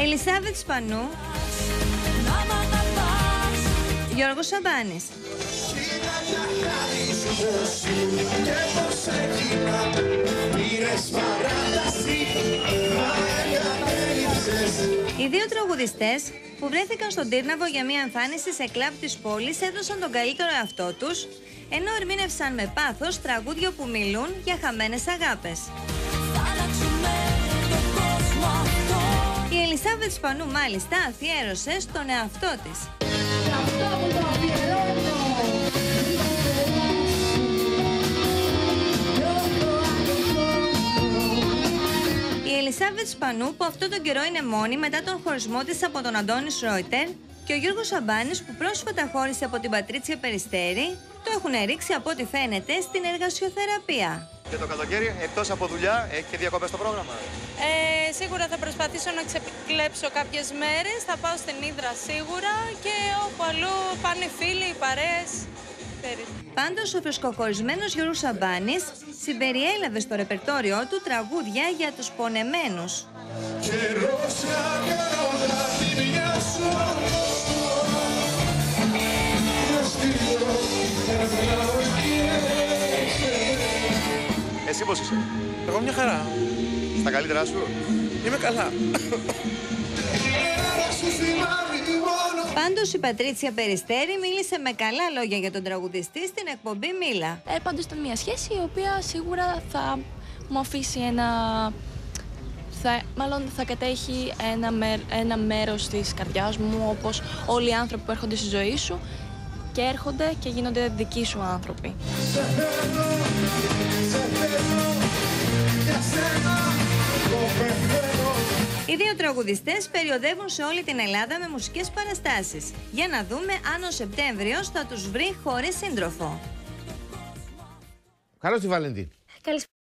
Ελισάβετ Σπανού, Γιώργος Σαμπάνης. Οι δύο τραγουδιστές που βρέθηκαν στον Τύρναβο για μια εμφάνιση σε κλαμπ της πόλης έδωσαν τον καλύτερο εαυτό τους, ενώ ερμήνευσαν με πάθος τραγούδια που μιλούν για χαμένες αγάπες. Η Ελισάβετ Σπανού μάλιστα αφιέρωσε στον εαυτό της. Η Ελισάβετ Σπανού, που αυτόν τον καιρό είναι μόνη μετά τον χωρισμό της από τον Αντώνη Σρόιτερ, και ο Γιώργος Σαμπάνης, που πρόσφατα χώρισε από την Πατρίτσια Περιστέρη, το έχουν ρίξει από ό,τι φαίνεται στην εργασιοθεραπεία. Και το καλοκαίρι, εκτός από δουλειά, έχει και διακοπές στο πρόγραμμα? Σίγουρα θα προσπαθήσω να ξεκλέψω κάποιες μέρες, θα πάω στην Ύδρα σίγουρα και όπου αλλού πάνε οι φίλοι, οι παρέες. Πάντως ο φρεσκοχωρισμένος Γιώργος Σαμπάνης συμπεριέλαβε στο ρεπερτόριό του τραγούδια για τους πονεμένους. Εσύ πώς είσαι? Εγώ μια χαρά. Στα καλύτερά σου? Είμαι καλά. Πάντως η Πατρίτσια Περιστέρη μίλησε με καλά λόγια για τον τραγουδιστή στην εκπομπή Μίλα. Πάντως ήταν μια σχέση η οποία σίγουρα θα μου αφήσει μάλλον θα κατέχει ένα μέρος της καρδιάς μου, όπως όλοι οι άνθρωποι που έρχονται στη ζωή σου και έρχονται και γίνονται δικοί σου άνθρωποι. Οι δύο τραγουδιστές περιοδεύουν σε όλη την Ελλάδα με μουσικές παραστάσεις. Για να δούμε αν ο Σεπτέμβριος θα τους βρει χωρίς σύντροφο. Καλώς τη Βαλεντίν. Καλησπέρα.